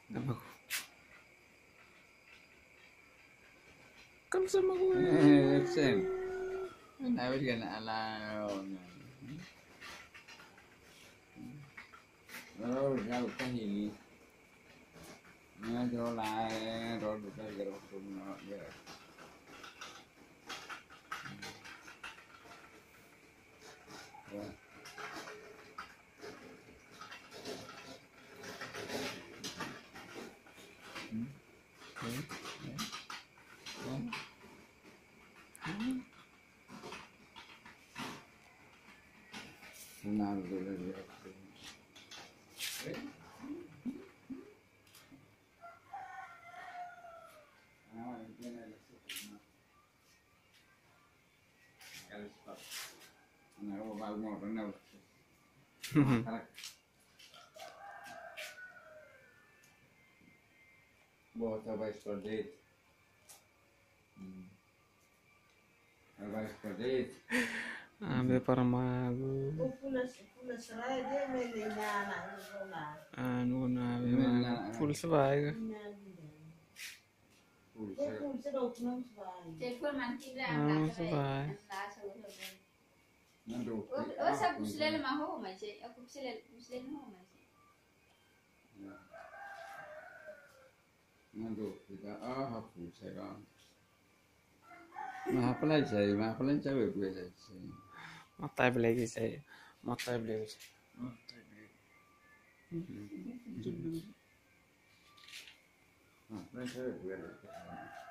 Nama aku. Kan sama gue. Sen. Kenapa kan ala. Oh, jauh kan ini. Nah, jauh lah, road kita gerak semua ya. Benar benar ya. Buat apa seperti itu? Apa seperti itu? Ambil parmagu. Anu na full sebaik. Telepon mantin lah. Anu sebaik. Oh, saya pusing lemah ho macam. Aku pusing ho macam. Nanti kita hapus saya. Mahapalan saya, mahapalan cewek gue saya. Matai beli saya. Matai beli. Mahapalan cewek gue.